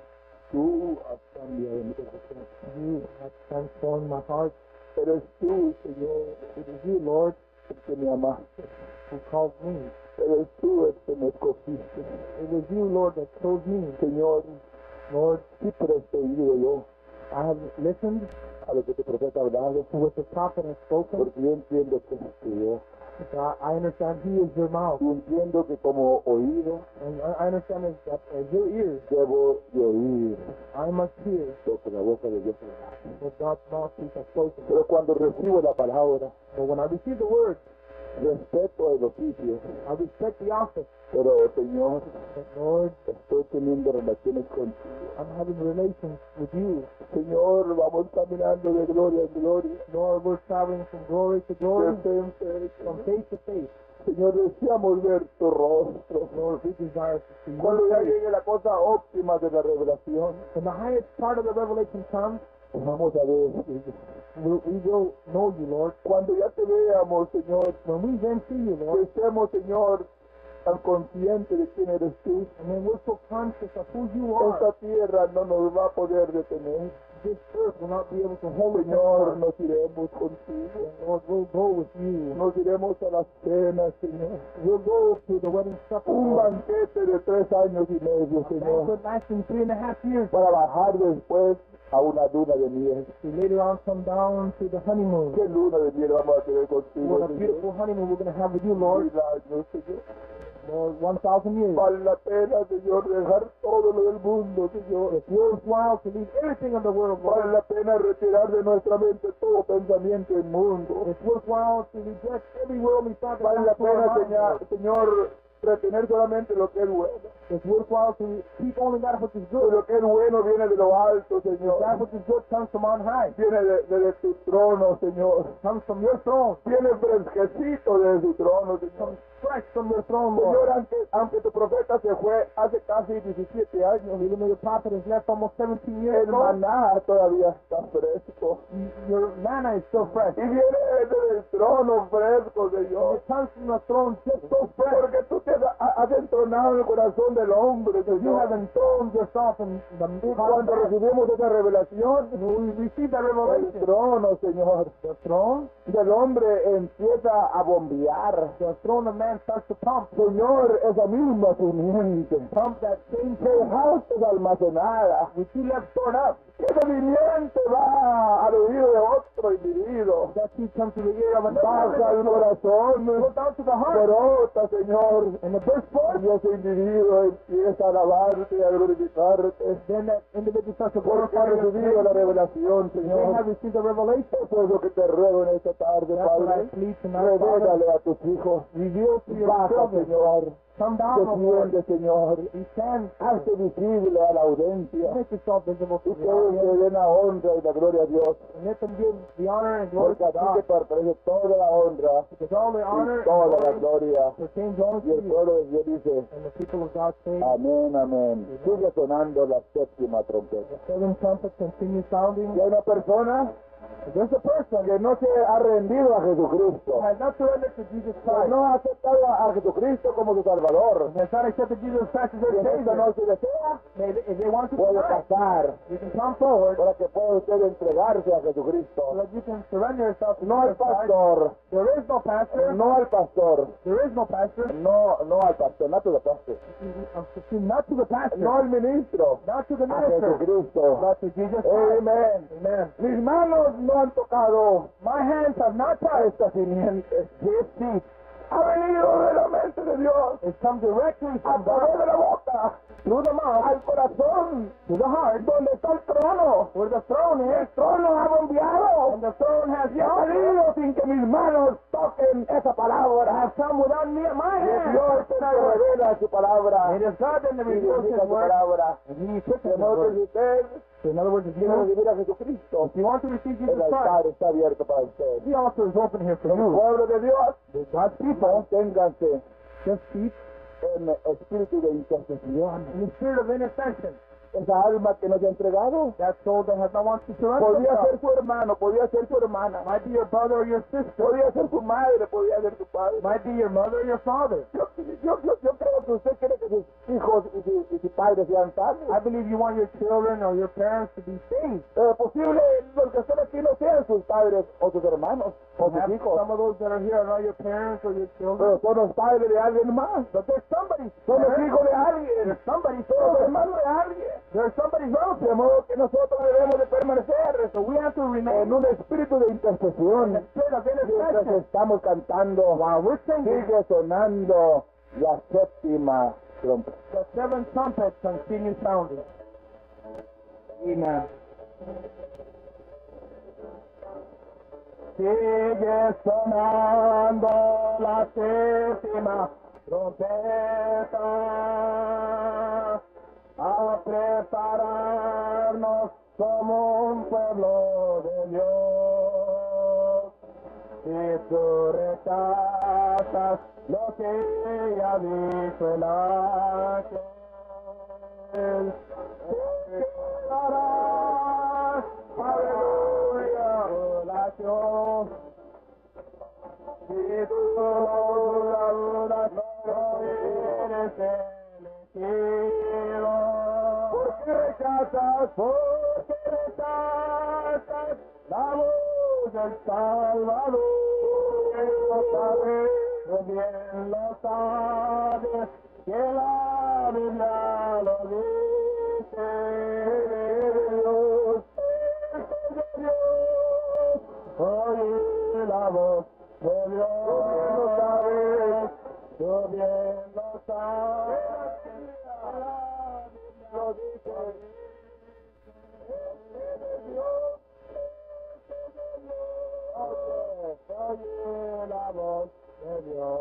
Tú has cambiado mi corazón. You have transformed my heart. Pero es tú, Señor, It is you, Lord, el que me amaste. who called me. Pero es tú el que me escogiste. It was you, Lord, that chose me. Señor, Lord, sí presto oído yo I have listened a lo que tu profeta ha hablado, to what the prophet has spoken. porque yo entiendo que es tuyo. So I I understand he is your mouth. Yo entiendo que como oído And I I understand is that as your ears, debo de oír I must hear lo que la boca de Dios habla. what God's mouthpiece has spoken. Pero cuando recibo la palabra, But when I receive the word, respeto el oficio, I respect the office. pero Señor, But Lord, estoy teniendo relaciones contigo. I'm having relations with you. Señor, vamos caminando de gloria en gloria, Lord, we're traveling from glory to glory, de fe en fe. from faith to faith. Señor, deseamos ver tu rostro. Lord, we desire to see Cuando your ya face. llegue la cosa óptima de la revelación, When the highest part of the revelation comes, vamos a ver. we, we will know you, Lord. Cuando ya te veamos, Señor, When we then see you, que Lord, estemos, Señor, tan conscientes de quién eres tú, and then we're so conscious of who you esta are, tierra no nos va a poder detener. this earth will not be able to hold us Señor, anymore. nos iremos contigo. Lord, we'll go with you. Nos iremos a las cenas, Señor. We'll go to the wedding supper, Un Lord. banquete de tres años y medio, A Señor, banquet lasting three and a half years. para bajar después a una luna de miel. To later on come down to the honeymoon. ¿Qué luna de miel vamos a tener contigo, What a Señor? beautiful honeymoon we're going to have with you, Lord. Mil años, Señor. Lord, one thousand years. Vale la pena, Señor, dejar todo lo del mundo, Señor. It's worthwhile to leave everything of the world, Vale Lord. la pena retirar de nuestra mente todo pensamiento inmundo. It's worthwhile to reject every worldly thought that Vale la comes to our pena, mind, Señor, Lord. Señor, retener solamente lo que es bueno. It's worthwhile to keep only that which is Y good. lo que es bueno viene de lo alto, Señor. That which is good comes from on high. Viene de, de, de tu trono, Señor. Comes from your throne. Viene fresquecito de tu trono, Señor. Comes fresh from your throne, Señor, Lord. aunque, aunque tu profeta se fue hace casi diecisiete años, Even though your prophet has left almost seventeen years el ago, maná todavía está fresco. your manna is still fresh. Y viene desde el trono fresco, Señor. It comes from the throne just so fresh. Porque tú te has, has entronado en el corazón del hombre, You Señor. have enthroned yourself in the Y heart of cuando man. recibimos esa revelación, When we receive that el revelation, trono, Señor, the throne, del hombre empieza a bombear. the throne of man starts to pump. Señor, esa misma simiente Pump that same que dejaste almacenada, which you left stored up. esa simiente va al oído de otro individuo. That seed comes to the ear of a Baja al Go corazón, down to the heart. brota, Señor, And the burst forth, y ese individuo empieza a alabarte y a glorificarte. then that individual starts to Porque glorify ha your recibido la name. revelación, They Señor. have received the revelation. Eso es lo que te ruego en esta tarde, That's what I Padre. plead tonight, Father. Revélale a tus hijos. Reveal to your Baja, children. Señor. Come down, O Lord. Desciende, Señor. Descend. Hazte visible a la audiencia. Make yourself visible Y to que the ellos audience. le den la honra y la gloria a Dios. And let them give the honor and glory Porque to a ti te God. pertenece toda la honra Because all the honor y and toda la glory gloria. pertains only Y to el you. pueblo de Dios dice, And the people of God say, amén, amén. Sigue sonando la séptima trompeta. the seven trumpets continue sounding. Y hay una persona There's a person que no se ha rendido a Jesucristo, who has not surrendered to Jesus que Christ. no ha aceptado a Jesucristo como su Salvador. Has not accepted Jesus Christ as Y their en esta Savior. noche desea, May they- If they want to puede tonight, pasar you can come forward para que pueda usted entregarse a so Jesucristo. that you can surrender yourself to No al Jesus Christ. pastor, There is no pastor. no al pastor, There is no pastor. no, no al pastor, not to the pastor, Not to the pastor. no al ministro, Not to the a minister. Jesucristo. But to Jesus Christ. Amén. Amen. Mis manos no han tocado My hands have not touched esta simiente. this seed. Ha venido de la mente de Dios, It's come directly a from través de God la boca, through the mouth al corazón, to the heart, donde está el trono. where the throne El is, trono ha bombeado and the throne has y ha come. venido sin que mis manos toquen esa palabra. Has come without me, my Y hands. Dios es el que revela su palabra It is God that y reveals edifica His su word, palabra. and He puts De His modo que word. si usted So in other words, if you, quiere recibir a Jesucristo, if you want to receive Jesus el Christ, altar está abierto para usted. the altar is open here for Los you. pueblos de Dios, The God's people, manténganse just keep en espíritu de intercesión. in the spirit of intercession. Esa alma que nos ha entregado That soul that has not wanted to surrender podía ser themselves. su hermano, podía ser su hermana, Might be your brother or your sister. podía ser su madre, podía ser su padre. Might be your mother or your father. Yo, yo, yo, yo creo que usted quiere que sus hijos y, sus- y sus padres sean salvos. I believe you want your children or your parents to be saved. Eh, posible los que están aquí no sean sus padres o sus hermanos o sus Perhaps hijos, some of those that are here are not your parents or your pero children. son los padres de alguien más, But there's somebody's son los parents. hijos de alguien, There's somebody's son los children. hermanos de alguien. There's somebody's De relative. modo que nosotros debemos de permanecer So we have to remain en un espíritu de in intercesión. the spirit of Mientras intercession. estamos cantando, While we're singing, sigue sonando la séptima trompeta. the seven trumpets continue sounding. Amen. Sigue sonando la séptima trompeta a prepararnos como un pueblo de Dios. Si tú rechazas lo que ya dijo el ángel, te quedarás, aleluya, oración. Si tú dudas, no eres elegido. ¿Por qué rechazas? ¿Por qué rechazas la voz del Salvador? Bien lo sabes, bien lo sabes, que la Biblia lo dice. Dios, de Dios, oye la voz de Dios. Tú bien lo sabes, tú bien lo sabes, la Biblia lo dice. Dios, oye, oye la voz de Dios.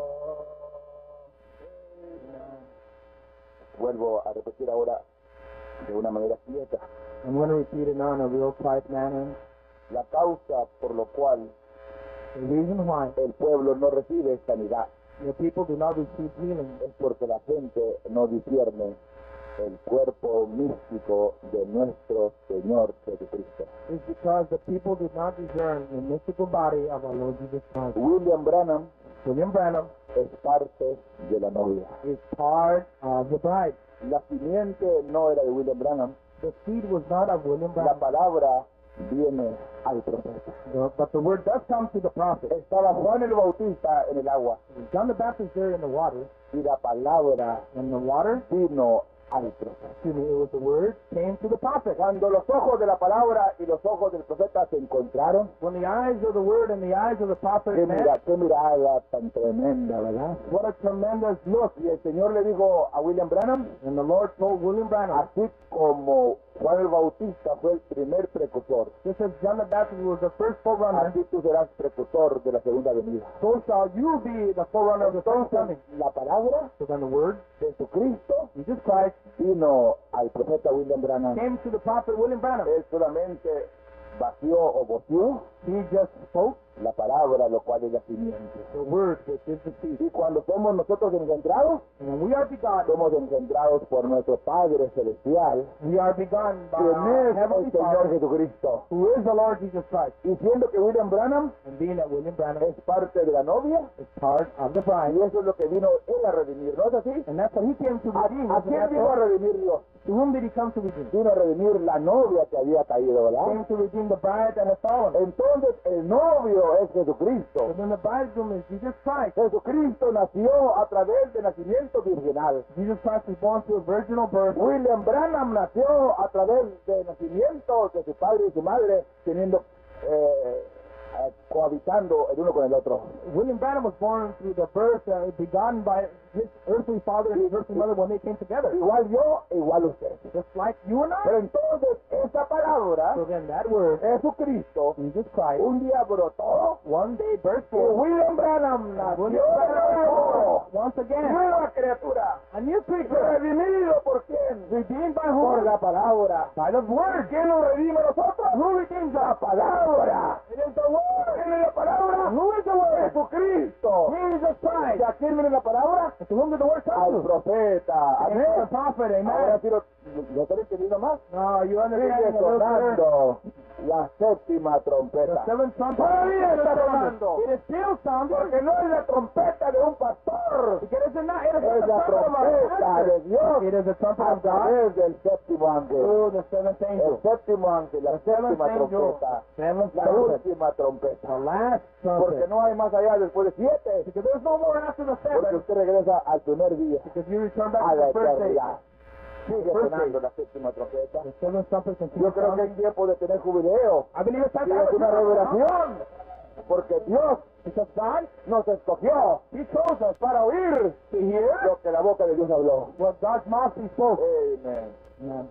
Vuelvo a repetir ahora de una manera quieta. I'm going to repeat it now in a real quiet manner. La causa por lo cual The reason why el pueblo no recibe sanidad your people do not receive healing es porque la gente no discierne el cuerpo místico de nuestro Señor Jesucristo. is because the people do not discern the mystical body of our Lord Jesus Christ. William Branham William Branham es parte de la novia. is part of the bride. La simiente no era de William Branham. The seed was not of William La Branham, palabra viene al profeta. the- but the word does come to the prophet. Estaba Juan el Bautista en el agua John the Baptist there in the water, y la palabra and the water, vino al profeta. excuse me, it was the word came to the prophet. Cuando los ojos de la palabra y los ojos del profeta se encontraron, When the eyes of the word and the eyes of the prophet qué, met, mira, qué mirada tan tremenda, ¿verdad? what a tremendous look. Y el Señor le dijo a William Branham, And the Lord told William Branham, así como Juan el Bautista fue el primer precursor. Just as John the Baptist was the first forerunner, Así tú serás precursor de la segunda venida. so shall you be the forerunner of the second coming. Entonces, la palabra, So then the word, Jesucristo, Jesus Christ, vino al profeta William Branham. came to the prophet William Branham. Él solamente vació o voció He just spoke la palabra, lo cual es la simiente. the word, which is the seed. Y cuando somos nosotros engendrados, And when we are begotten, somos engendrados por nuestro Padre Celestial, we are begotten by quien our es Heavenly el Señor Father, Jesucristo. who is the Lord Jesus Christ. Y siendo que William Branham And being that William Branham es parte de la novia, is part of the bride, y eso es lo que vino Él a redimir, ¿no es así? and that's what he came to ¿A, redeem. a Isn't quién that vino a so? redimir Dios? To whom did he come to redeem? Vino a redimir la novia que había caído, ¿verdad? Came to redeem the bride that had fallen. Entonces el novio es So Jesucristo. then the bridegroom is Jesus Christ. Jesucristo nació a través de nacimiento virginal. Jesus Christ was born through a virginal birth. William Branham nació a través de nacimiento de su padre y su madre, teniendo eh, eh, cohabitando el uno con el otro. William Branham was born through the birth uh, begotten by his earthly father and his earthly mother when they came together. Igual yo, igual usted. Just like you and I. Pero entonces esa palabra, So then that word, Jesucristo, Jesus Christ, un día brotó one day burst y forth. William Branham nació William de Branham nuevo. once again, Nueva criatura. a new creature, ¿Redimido por quién? redeemed by Por whom? la palabra. By the word. ¿Quién lo redime a nosotros? Who redeems La us? palabra. It is the word. ¿Quién es la palabra? Who is the word? Jesucristo. Jesus Christ. ¿Y a quién viene la palabra? And to whom did the word Al come to? profeta. And to the Amén. prophet, Ahora amen. sí lo, lo estoy entendiendo más. No, you understand Sigue a little better. sonando la séptima The trompeta. seventh trumpet. Todavía está sonando. It is still sounding. Porque no es la trompeta de un pastor. Because it is not, it is Es not la the trumpet of our trompeta master. de Dios It is the trumpet a of God través del séptimo ángel. through the seventh El angel. séptimo ángel, la The seventh séptima angel. trompeta. Seventh La trumpet. última trompeta. The last Porque trumpet. no hay más allá después de siete. Because there's no more after the Porque seventh. usted regresa al primer día, Because you return back a to la the first day. eternidad. Sigue First sonando day. la séptima trompeta. The seventh trumpet Yo continues creo que es sounding. tiempo de tener jubileo. I believe it's time to Y have es a una trumpet, huh? revelación. Porque Dios Because God, nos escogió He chose us para oír to hear lo que la boca de Dios habló. what God's mouth He spoke. Amén. Amen.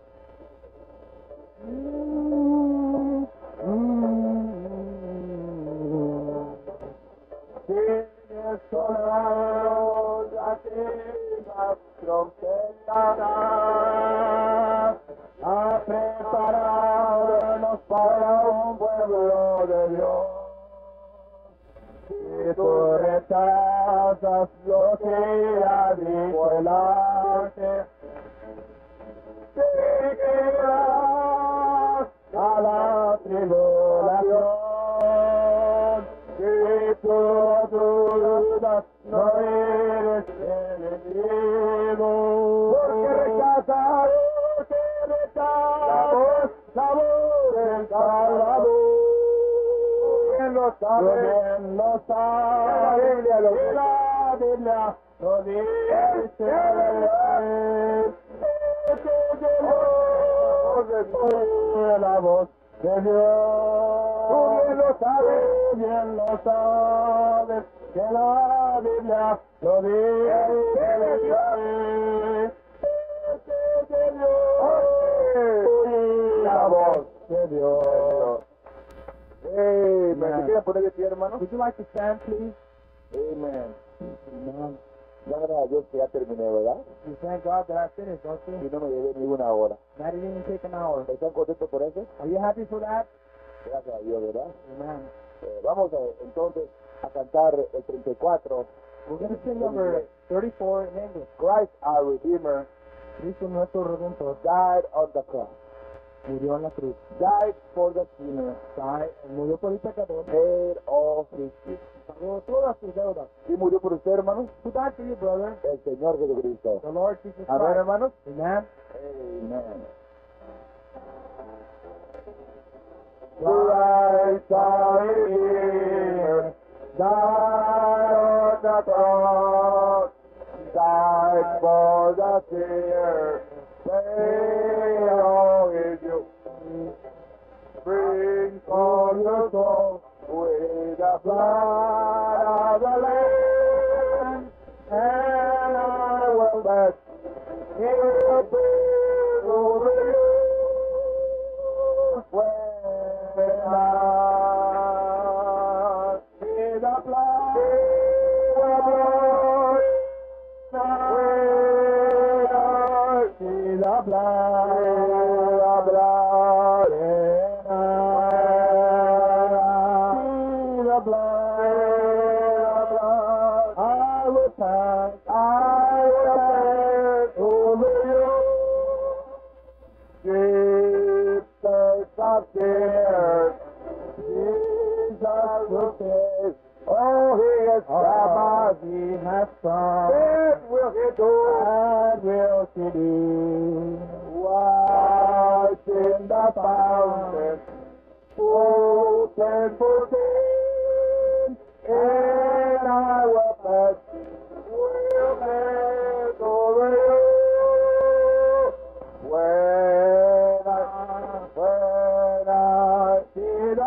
Sigue sonando la séptima trompeta. Ha preparado para un pueblo de Dios. Si tú rechazas lo que ya dijo el ángel, seguirás a la tribulación. Si tú dudas, no eres enemigo. Porque rechazas, porque rechazas la voz, la voz del Salvador. Bien lo sabe, bien lo sabe. La Biblia lo dice. La Biblia lo dice. La voz de Dios. Tú bien lo sabes, bien lo sabes, que la Biblia lo dice. La voz de Dios. Amen. ¿Me quieren poner de pie, hermano? Would you like to stand, please? Amen. Amen. Gracias a Dios que ya terminé, ¿verdad? You thank God that I finished, don't you? Y no me llevé ni una hora. That didn't even take an hour. ¿Están contentos por eso? Are you happy for that? Gracias a Dios, ¿verdad? Amen. Eh, vamos a, entonces a cantar el treinta y cuatro. We're going to sing number thirty-four in English. Christ our Redeemer Cristo nuestro Redentor died on the cross. murió en la cruz. Died for the sinner. Died, murió por el pecador. Paid all his sins. Pagó todas sus deudas. ¿Y murió por usted, hermanos? Who died for you, brother? El Señor Jesucristo. The Lord Jesus Amén, Christ. hermanos. Amen. Amen. Christ our Redeemer died on the cross, died for the sinner, paid all his due. Bring for your soul with the blood of the Lamb, and I will bless. He will bring over you blood, see the blood, the blood, see the blood, I will pass, I will pass over you. Jesus of sinners, Jesus will save. Oh, he has come, he has come. What will he do? What will he do? Wash in the fountain, open for sin, and I will pass, will pass over you. When I, when I see the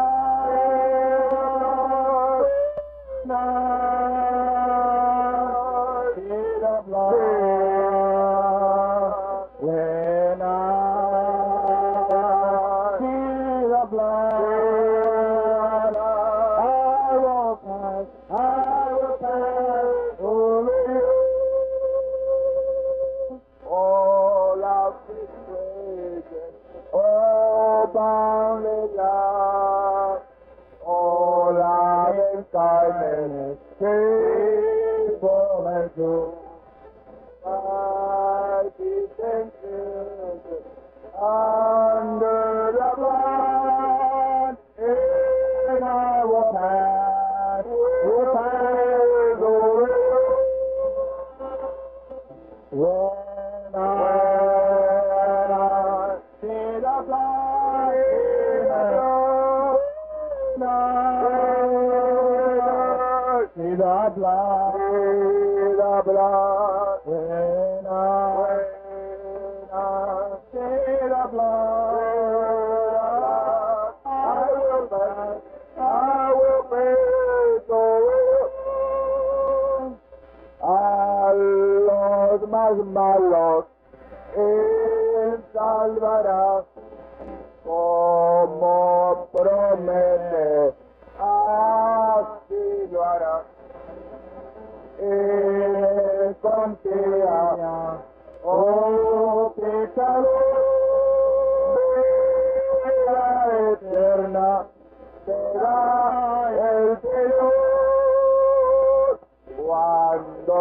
blood, when I see the blood, when I see the blood, I will pass, I will pass over you. All of His praises, oh boundless love, all of His kindness, faithful and true. Mighty and children, under the blood, and I will pass, will pass over you. When I, when I see the blood, when I see the blood, the blood, when I, when I see the blood, I will pass, I will pass over you. Our Lord, my, my Lord, Él salvará, como promete, así lo hará. Él confía, oh pecador, vida eterna será el Señor. Cuando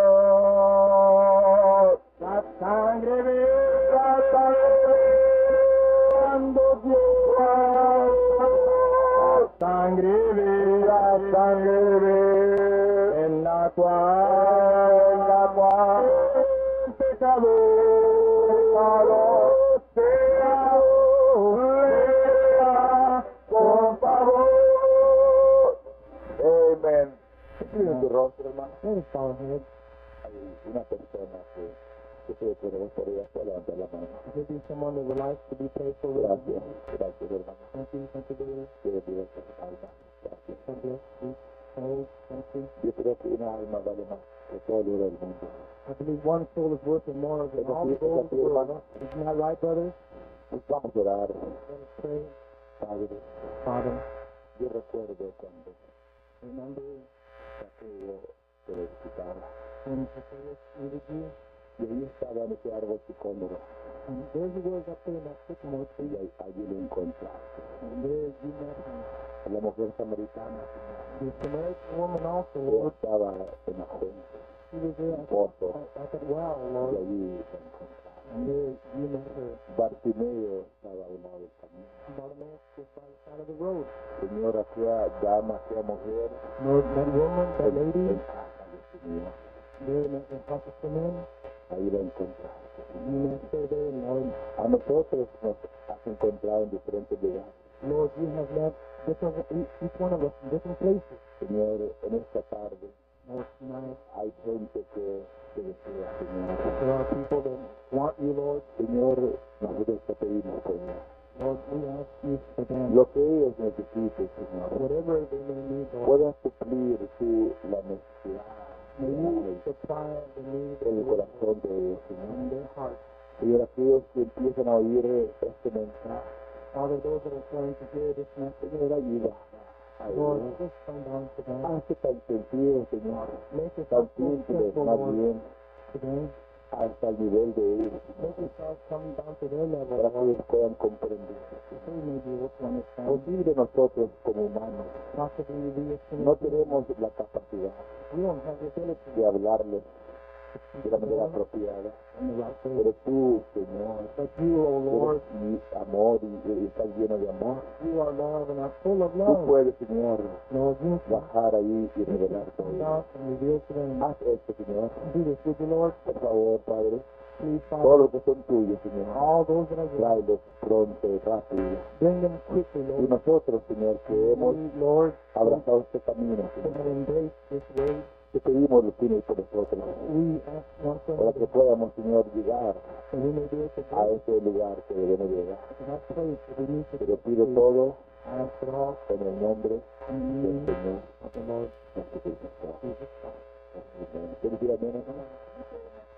Dios la sangre viva, la sangre cuando Dios la sangre viva, la sangre viva, en la cual, en la cual el pecador, sea con favor. Amen. Inclina tu rostro, hermano. Hay una persona que, que se puede gustaría levantar la mano. Maybe someone that would like to be prayed for. Gracias, gracias, hermano. Thank you, thank you, David. Que Dios te salva. Gracias. God bless you. Oh, thank you. Yo creo que una alma vale más que todo el oro del mundo. I believe one soul is worth more than all the gold of the world. Isn't that right, brothers? Pues vamos a orar. Let us pray. Padre, Father, yo recuerdo cuando remember aquello de visitar. And y ahí estaba en ese árbol sicómoro. And there he was up there in that sycamore tree. Y allí lo encontraste. And there you met him. La mujer samaritana. The Samaritan woman also, Lord. Estaba en la fuente. She was there at, at that well, Lord. Y allí lo encontraste. And there you met her. Bartimeo estaba a un lado del camino. Bartimaeus was by the side of the road. Señor, aquella dama, aquella mujer. Lord, that woman, that lady. En casa de Señor. There in the house of Simeon. Ahí la encontraste. You met her there, Lord. A nosotros nos has encontrado en diferentes lugares. Lord, you have met different, each one of us in different places. Señor, en esta tarde. Lord, tonight. Hay gente que te desea, Señor. There are people that want you, Lord. Señor, nosotros te pedimos, Señor. Lord, we ask you for them. Lo que ellos necesiten, Señor. Whatever they may need, Lord. Puedas suplir tú la necesidad. May you supply the need en el corazón de ellos, Señor. In their heart. Señor, aquellos que empiezan a oír este mensaje. Father, those that are trying to hear this message, Señor, ayuda a a Lord, ellos. just come down to them. Hace tan sencillo, Señor, Make tan yourself so simple, simple, más Lord, bien, today. hasta el nivel de ellos, Make yourself come down to their level, para que Lord, ellos puedan comprender. so they may be able to understand. Posible nosotros como humanos, Possibly we as human no beings, tenemos la capacidad we don't have the ability de hablarles to speak de la to manera them apropiada, in the right way. pero tú, Señor, But you, O Lord, eres mi amor y, y estás lleno de amor. you are love and are full of Tú love. puedes, Señor, Lord, you can bajar ahí y revelar come todo. down and reveal to them. Haz esto, Señor, Do this, would you, Lord? por favor, Padre. Please, Todos Father, los que son tuyos, Señor, all those that are yours, tráelos pronto, rápido. bring them quickly, Y Lord. nosotros, Señor, que hemos We, Lord, abrazado este camino, that Señor, have embraced this way, te pedimos los unos por nosotros, we ask one for para que another, podamos, Señor, llegar that we may be able to a go ese lugar que debemos llegar. to that place that we need to Te lo pido todo I ask it all en el nombre in the del name Señor of the Lord Jesucristo. Jesus Christ. Amén. ¿Quieres decir amén, hermano?